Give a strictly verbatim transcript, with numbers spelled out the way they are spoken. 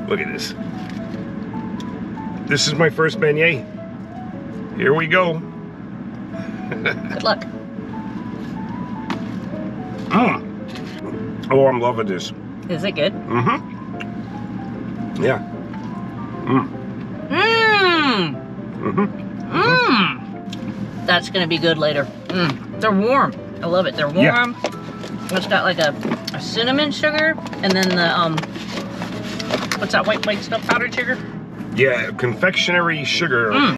Look at this. This is my first beignet. Here we go. Good luck. Mm. Oh, I'm loving this. Is it good? Mm-hmm. Yeah. Mm. Mmm. Mm-hmm. Mmm. That's gonna be good later. Mm. They're warm. I love it. They're warm. Yeah. It's got like a, a cinnamon sugar, and then the um, what's that white white stuff? Powdered sugar. Yeah, confectionery sugar. Mm.